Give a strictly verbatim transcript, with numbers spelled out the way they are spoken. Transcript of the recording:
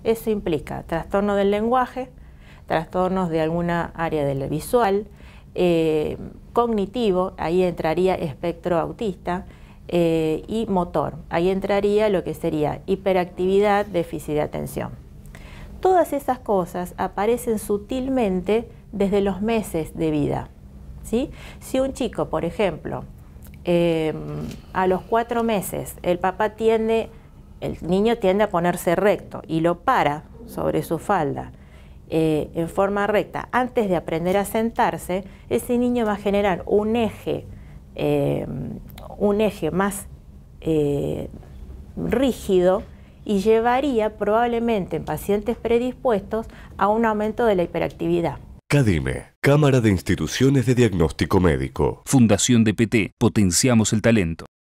Eso implica trastorno del lenguaje, trastornos de alguna área del visual, eh, cognitivo, ahí entraría espectro autista, eh, y motor, ahí entraría lo que sería hiperactividad, déficit de atención. Todas esas cosas aparecen sutilmente desde los meses de vida, ¿sí? Si un chico, por ejemplo, eh, a los cuatro meses el papá tiende, el niño tiende a ponerse recto y lo para sobre su falda eh, en forma recta antes de aprender a sentarse, ese niño va a generar un eje, eh, un eje más eh, rígido y llevaría probablemente en pacientes predispuestos a un aumento de la hiperactividad. CADIME, Cámara de Instituciones de Diagnóstico Médico. Fundación D P T, potenciamos el talento.